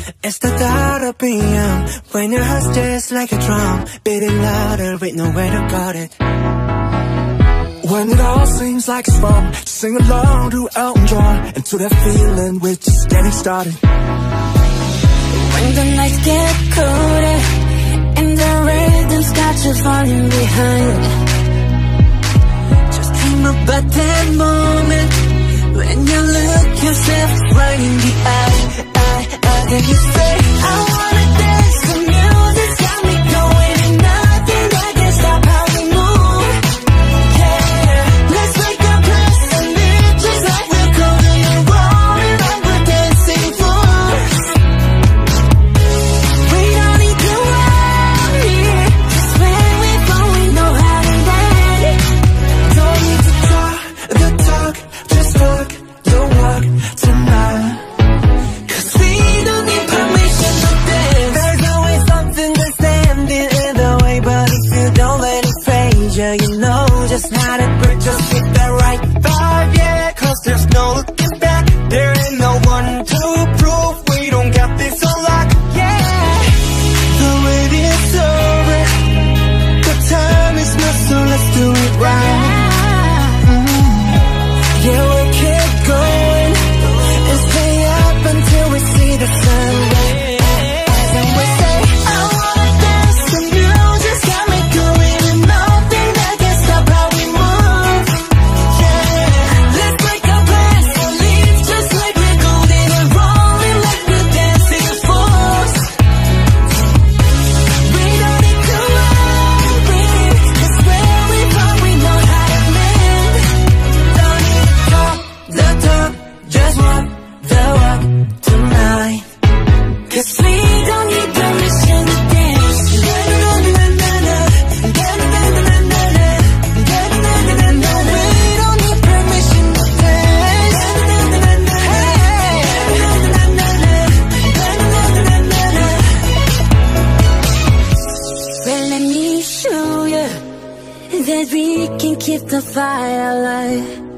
It's the thought of PM when your heart's just like a drum, beating louder with nowhere to guard it. When it all seems like it's wrong, just sing along to Elton John, and to that feeling we're just getting started. When the nights get colder and the rhythm's got you falling behind, just dream about that moment when you look yourself right in the eye, and you say, I wanna dance, the music's got me going, and nothing that can stop how we move. Yeah, let's make a place and live just like we're golden and rolling like we're dancing fools. We don't need to worry, 'cause when we fall we know how to land. Don't need to talk the talk, just walk the walk tonight. You know just how to grip, just hit that right vibe, yeah. 'Cause there's no looking back, there ain't no one to prove we don't got this on lock, yeah. The wait is over, the time is now, so let's do it right. Yeah, we'll keep going and stay up until we see the sun rise. And we say, I wanna dance, the music's got me going, and nothing that can stop how we move. Yeah, let's make a plan and live just like we're golden and rolling like we're dancing fools. We don't need to worry, 'cause where we from we know how to live. Don't need to talk the talk, just walk the walk tonight. 'Cause we don't need permission to dance. We don't need permission to dance. Well, let me show you that we can keep the fire alive.